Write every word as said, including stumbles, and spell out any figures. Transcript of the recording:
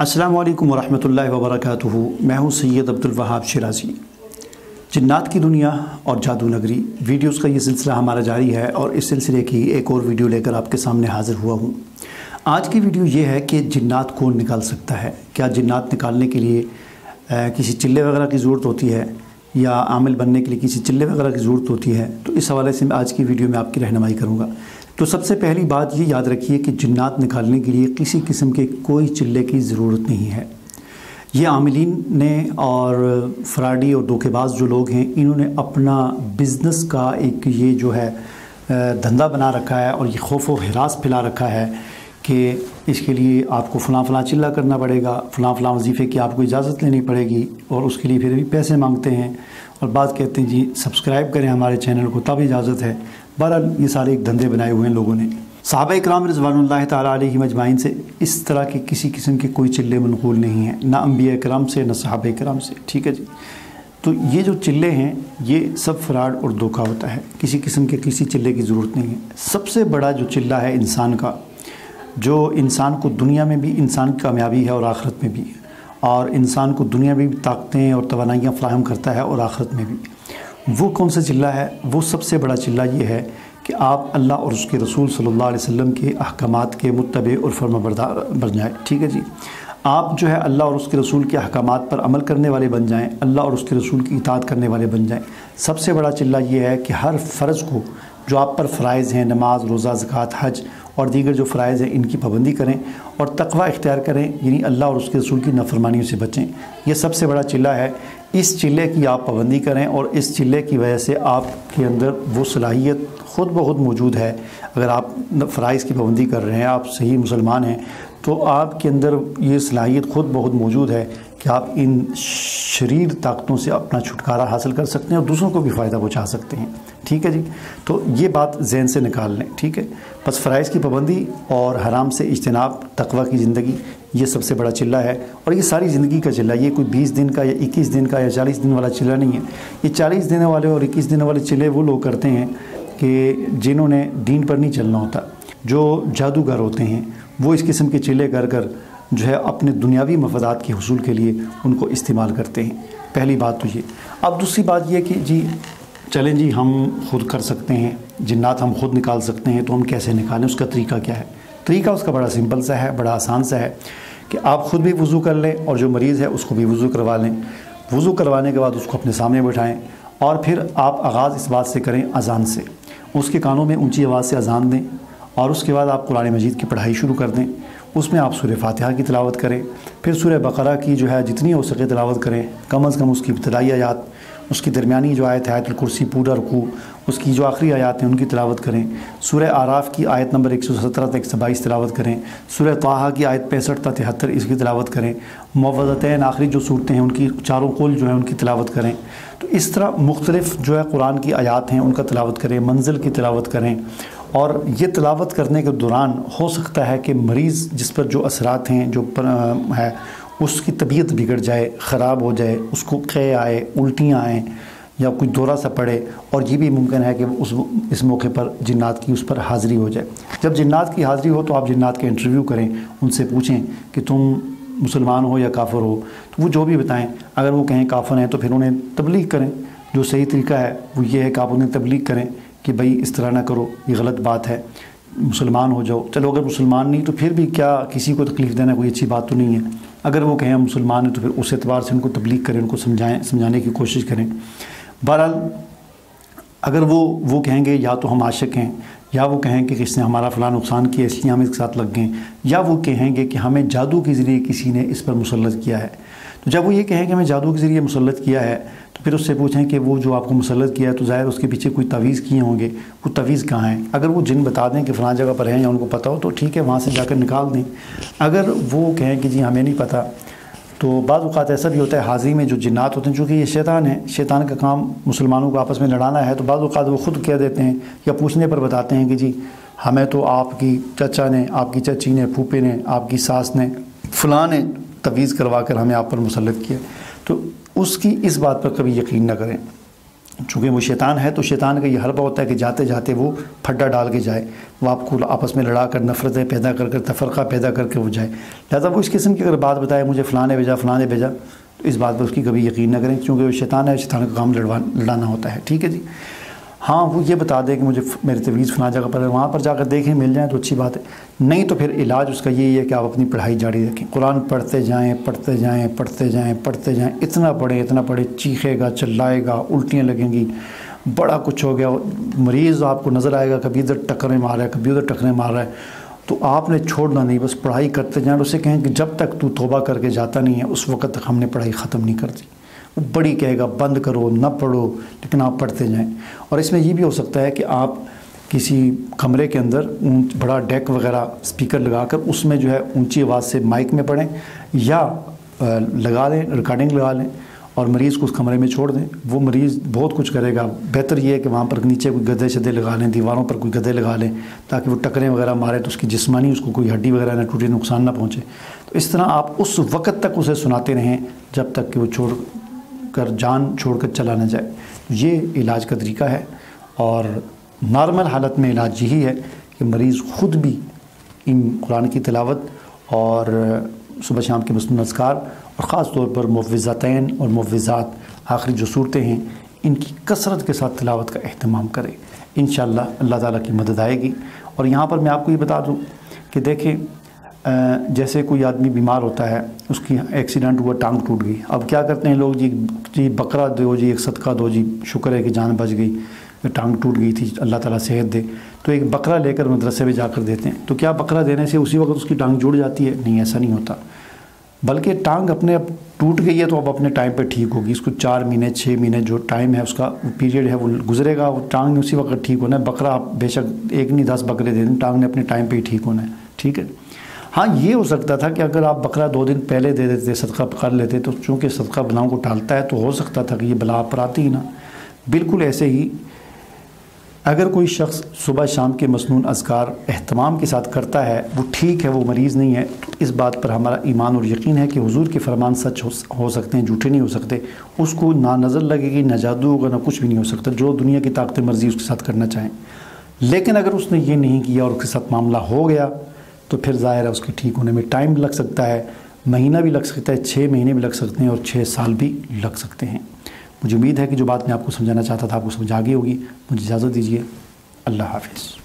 السلام علیکم ورحمۃ اللہ وبرکاتہ۔ میں ہوں سید عبدالوہاب شیرازی۔ جنات کی دنیا اور جادو نگری ویڈیوز کا یہ سلسلہ ہمارا جاری ہے اور اس سلسلے کی ایک اور ویڈیو لے کر آپ کے سامنے حاضر ہوا ہوں۔ آج کی ویڈیو یہ ہے کہ جنات کون نکال سکتا ہے؟ کیا جنات نکالنے کے لیے کسی چلے وغیرہ کی ضرورت ہوتی ہے یا عامل بننے کے لیے کسی چلے وغیرہ کی ضرورت ہوتی ہے؟ تو اس حوالے سے میں آج کی ویڈیو میں آپ کی رہنمائی کروں گا۔ تو سب سے پہلی بات یہ یاد رکھیے کہ جنات نکالنے کے لیے کسی قسم کے کوئی چلے کی ضرورت نہیں ہے۔ یہ عاملین نے اور فراڈی اور دھوکے باز جو لوگ ہیں، انہوں نے اپنا بزنس کا ایک یہ جو ہے دھندا بنا رکھا ہے اور یہ خوف و ہراس پھیلا رکھا ہے کہ اس کے لیے آپ کو فلاں فلاں چلہ کرنا پڑے گا، فلاں فلاں وظیفے کی آپ کو اجازت لینی پڑے گی، اور اس کے لیے پھر بھی پیسے مانگتے ہیں اور بعض کہتے ہیں جی سبسکرائب کریں ہمارے چینل کو تب اجازت ہے۔ بہرحال یہ سارے ایک دھندے بنائے ہوئے ہیں لوگوں نے۔ صحابہ اکرام رضوان اللہ تعالیٰ علیہم اجمعین سے اس طرح کے کسی قسم کے کوئی چلے منقول نہیں ہیں، نہ انبیاء کرام سے نہ صحابہ کرام سے، ٹھیک ہے جی۔ تو یہ جو چلے ہیں یہ سب فراڈ اور دھوکہ ہوتا ہے، کسی قسم کے کسی چلے کی ضرورت نہیں ہے۔ سب سے بڑا جو چلہ ہے انسان کا، جو انسان کو دنیا میں بھی انسان کی کامیابی ہے اور آخرت میں بھی ہے، اور انسان کو دنیا میں بھی طاقتیں اور توانائیاں فراہم کرتا ہے اور آخرت میں بھی، وہ کون سا چلہ ہے؟ وہ سب سے بڑا چلہ یہ ہے کہ آپ اللہ اور اس کے رسول صلی اللہ علیہ وسلم کے احکامات کے متبع اور فرما بردار بن جائیں، ٹھیک ہے جی۔ آپ جو ہے اللہ اور اس کے رسول کے احکامات پر عمل کرنے والے بن جائیں، اللہ اور اس کے رسول کی اطاعت کرنے والے بن جائیں۔ سب سے بڑا چلہ یہ ہے کہ ہر فرض کو جو آپ پر فرائض ہیں، نماز، روزہ، زکوٰۃ، حج اور دیگر جو فرائض ہیں، ان کی پابندی کریں اور تقوی اختیار کریں، یعنی اللہ اور اس کے رسول کی نافرمانیوں سے بچیں۔ یہ سب سے بڑا چلہ ہے۔ اس چلے کی آپ پابندی کریں اور اس چلے کی وجہ سے آپ کے اندر وہ صلاحیت خود بخود موجود ہے۔ اگر آپ فرائض کی پابندی کر رہے ہیں، آپ صحیح مسلمان ہیں، تو آپ کے اندر یہ صلاحیت خود بخود موجود ہے کہ آپ ان شریر طاقتوں سے اپنا چھٹکارا حاصل کر سکتے ہیں اور دوسروں کو بھی فائدہ پہنچا سکتے ہیں، ٹھیک ہے جی۔ تو یہ بات ذہن سے نکال لیں، ٹھیک ہے۔ بس فرائض کی پابندی اور حرام سے اجتناب، تقوی کی زندگی، یہ سب سے بڑا چلہ ہے اور یہ ساری زندگی کا چلہ۔ یہ کوئی بیس دن کا یا اکیس دن کا یا چالیس دن والا چلہ نہیں ہے۔ یہ چالیس دن والے اور اکیس دن والے چلے وہ لوگ کرتے ہیں کہ جنہوں نے دین پر نہیں چلنا ہوتا، جو جادوگر ہوتے ہیں، وہ اس قسم کے چلے کر کر جو ہے اپنے دنیاوی مفادات کے حصول کے لیے ان کو استعمال کرتے ہیں۔ پہلی بات تو یہ۔ اب دوسری بات یہ کہ جی چلیں جی ہم خود کر سکتے ہیں، جنات ہم خود نکال سکتے ہیں، تو ہم کیسے نکالیں؟ اس کا طریقہ کیا ہے؟ طریقہ اس کا بڑا سمپل سا ہے، بڑا آسان سا ہے کہ آپ خود بھی وضو کر لیں اور جو مریض ہے اس کو بھی وضو کروا لیں۔ وضو کروانے کے بعد اس کو اپنے سامنے بٹھائیں اور پھر آپ آغاز اس بات سے کریں اذان سے، اس کے کانوں میں اونچی آواز سے اذان دیں اور اس کے بعد آپ قرآن مجید کی پڑھائی شروع کر دیں۔ اس میں آپ سورہ فاتحہ کی تلاوت کریں، پھر سورہ بقرہ کی جو ہے جتنی ہو سکے تلاوت کریں، کم از کم اس کی ابتدائی آیات، اس کی درمیانی جو آیت ہے آیت الکرسی پورا رکوع، اس کی جو آخری آیات ہیں ان کی تلاوت کریں۔ سورہ اعراف کی آیت نمبر ایک سو سترہ تا ایک سو بائیس تلاوت کریں۔ سورہ طٰہٰ کی آیت پینسٹھ تا تہتر اس کی تلاوت کریں۔ معوذتین آخری جو صورتیں ہیں ان کی چاروں قل جو ہیں ان کی تلاوت کریں۔ تو اس طرح مختلف جو ہے قرآن کی آیات ہیں ان کا تلاوت کریں، منزل کی تلاوت کریں۔ اور یہ تلاوت کرنے کے دوران ہو سکتا ہے کہ مریض جس پر جو اثرات ہیں جو ہے اس کی طبیعت بگڑ جائے، خراب ہو جائے، اس کو قے آئے، الٹیاں آئیں یا کوئی دورہ سا پڑے، اور یہ بھی ممکن ہے کہ اس اس موقع پر جنات کی اس پر حاضری ہو جائے۔ جب جنات کی حاضری ہو تو آپ جنات کے انٹرویو کریں، ان سے پوچھیں کہ تم مسلمان ہو یا کافر ہو، تو وہ جو بھی بتائیں۔ اگر وہ کہیں کافر ہیں تو پھر انہیں تبلیغ کریں۔ جو صحیح طریقہ ہے وہ یہ ہے کہ آپ انہیں تبلیغ کریں کہ بھائی اس طرح نہ کرو، یہ غلط بات ہے، مسلمان ہو جاؤ۔ چلو اگر مسلمان نہیں تو پھر بھی کیا کسی کو تکلیف دینا کوئی اچھی بات تو نہیں ہے۔ اگر وہ کہیں مسلمان ہیں تو پھر اس اعتبار سے ان کو تبلیغ کریں، ان کو سمجھائیں، سمجھانے کی کوشش کریں۔ بہرحال اگر وہ وہ کہیں گے یا تو ہم عاشق ہیں، یا وہ کہیں کہ اس نے ہمارا فلاں نقصان کیا اس لیے ہم اس کے ساتھ لگ گئے، یا وہ کہیں گے کہ ہمیں جادو کے ذریعے کسی نے اس پر مسلط کیا ہے، تو جب وہ یہ کہیں کہ ہمیں جادو کے ذریعے مسلط کیا ہے تو پھر اس سے پوچھیں کہ وہ جو آپ کو مسلط کیا ہے تو ظاہر اس کے پیچھے کوئی تعویذ کیے ہوں گے، وہ تعویذ کہاں ہیں؟ اگر وہ جن بتا دیں کہ فلاں جگہ پر ہیں یا ان کو پتہ ہو تو ٹھیک ہے، وہاں سے جا کر نکال دیں۔ اگر وہ کہیں کہ جی ہمیں نہیں پتہ، تو بعض اوقات ایسا بھی ہوتا ہے حاضری میں جو جنات ہوتے ہیں، چونکہ یہ شیطان ہے، شیطان کا کام مسلمانوں کو آپس میں لڑانا ہے، تو بعض اوقات وہ خود کہہ دیتے ہیں یا پوچھنے پر بتاتے ہیں کہ جی ہمیں تو آپ کی چچا نے، آپ کی چچی نے، پھوپھے نے، آپ کی ساس نے، فلاں نے تعویذ کروا کر ہمیں آپ پر مسلط کیا۔ تو اس کی اس بات پر کبھی یقین نہ کریں، چونکہ وہ شیطان ہے تو شیطان کا یہ حربہ ہوتا ہے کہ جاتے جاتے وہ پھڈا ڈال کے جائے، وہ آپ کو آپس میں لڑا کر نفرتیں پیدا کر کر تفرقہ پیدا کر کے وہ جائے۔ لہٰذا وہ اس قسم کی اگر بات بتائے مجھے فلاں نے بھیجا فلاں نے بھیجا تو اس بات پر اس کی کبھی یقین نہ کریں، کیونکہ وہ شیطان ہے، شیطان کا کام لڑوا لڑانا ہوتا ہے، ٹھیک ہے جی۔ ہاں وہ یہ بتا دے کہ مجھے میری تجویز فلاں جگہ پر ہے، وہاں پر جا کر دیکھیں مل جائیں تو اچھی بات ہے، نہیں تو پھر علاج اس کا یہی ہے کہ آپ اپنی پڑھائی جاری رکھیں، قرآن پڑھتے جائیں پڑھتے جائیں پڑھتے جائیں پڑھتے جائیں، اتنا پڑھیں اتنا پڑھیں، چیخے گا چلائے گا، الٹیاں لگیں گی، بڑا کچھ ہو گیا، مریض آپ کو نظر آئے گا کبھی ادھر ٹکریں مار رہا ہے کبھی ادھر ٹکریں مار رہا ہے، تو آپ نے چھوڑنا نہیں، بس پڑھائی کرتے جائیں۔ اسے کہیں کہ جب تک تو توبہ کر کے جاتا نہیں ہے اس وقت تک ہم نے پڑھائی ختم نہیں کرتی۔ وہ بڑی کہے گا بند کرو نہ پڑھو، لیکن آپ پڑھتے جائیں۔ اور اس میں یہ بھی ہو سکتا ہے کہ آپ کسی کمرے کے اندر بڑا ڈیک وغیرہ اسپیکر لگا کر اس میں جو ہے اونچی آواز سے مائک میں پڑھیں، یا لگا لیں ریکارڈنگ لگا لیں اور مریض کو اس کمرے میں چھوڑ دیں، وہ مریض بہت کچھ کرے گا۔ بہتر یہ ہے کہ وہاں پر نیچے کوئی گدے شدے لگا لیں، دیواروں پر کوئی گدے لگا لیں تاکہ وہ ٹکریں وغیرہ مارے تو اس کی جسمانی اس کو کوئی ہڈی وغیرہ نہ ٹوٹے، نقصان نہ پہنچے۔ تو اس طرح آپ اس وقت تک اسے سناتے رہیں جب تک کہ وہ چھوڑ کر جان چھوڑ کر چلا نہ جائے۔ یہ علاج کا طریقہ ہے، اور نارمل حالت میں علاج یہی ہے کہ مریض خود بھی ان قرآن کی تلاوت اور صبح شام کے مسنون اذکار اور خاص طور پر معوذتین اور معوذات آخری جو صورتیں ہیں ان کی کثرت کے ساتھ تلاوت کا اہتمام کرے، انشاءاللہ اللہ تعالیٰ کی مدد آئے گی۔ اور یہاں پر میں آپ کو یہ بتا دوں کہ دیکھیں جیسے کوئی آدمی بیمار ہوتا ہے، اس کی ایکسیڈنٹ ہوا، ٹانگ ٹوٹ گئی، اب کیا کرتے ہیں لوگ، جی جی بکرا دو جی، ایک صدقہ دو جی، شکر ہے کہ جان بچ گئی، ٹانگ ٹوٹ گئی تھی، اللہ تعالیٰ صحت دے، تو ایک بکرا لے کر مدرسے میں جا کر دیتے ہیں۔ تو کیا بکرا دینے سے اسی وقت اس کی ٹانگ جڑ جاتی ہے؟ نہیں، ایسا نہیں ہوتا، بلکہ ٹانگ اپنے اب ٹوٹ گئی ہے تو اب اپنے ٹائم پہ ٹھیک ہوگی، اس کو چار مہینے چھ مہینے جو ٹائم ہے اس کا پیریڈ ہے وہ گزرے گا، وہ ٹانگ نے اسی وقت ٹھیک ہونا ہے۔ بکرا آپ بے شک ایک نہیں دس بکرے دے دیں، ٹانگ نے اپنے ٹائم پہ ہی ٹھیک ہونا ہے، ٹھیک ہے۔ ہاں یہ ہو سکتا تھا کہ اگر آپ بکرا دو دن پہلے دے دیتے، صدقہ کر لیتے، تو چونکہ صدقہ بلاؤں کو ٹالتا ہے تو ہو سکتا تھا کہ یہ بلا آپ پر آتی ہی نا۔ بالکل ایسے ہی اگر کوئی شخص صبح شام کے مسنون اذکار اہتمام کے ساتھ کرتا ہے، وہ ٹھیک ہے، وہ مریض نہیں ہے، تو اس بات پر ہمارا ایمان اور یقین ہے کہ حضور کے فرمان سچ ہو سکتے ہیں، جھوٹے نہیں ہو سکتے۔ اس کو نہ نظر لگے گی، نہ جادو ہوگا، نہ کچھ بھی نہیں ہو سکتا، جو دنیا کی طاقت مرضی اس کے ساتھ کرنا چاہیں۔ لیکن اگر اس نے یہ نہیں کیا اور اس کے ساتھ معاملہ ہو گیا تو پھر ظاہر ہے اس کے ٹھیک ہونے میں ٹائم لگ سکتا ہے، مہینہ بھی لگ سکتا ہے، چھ مہینے بھی لگ سکتے ہیں، اور چھ سال بھی لگ سکتے ہیں۔ مجھے امید ہے کہ جو بات میں آپ کو سمجھانا چاہتا تھا آپ کو سمجھ آ گئی ہوگی۔ مجھے اجازت دیجیے، اللہ حافظ۔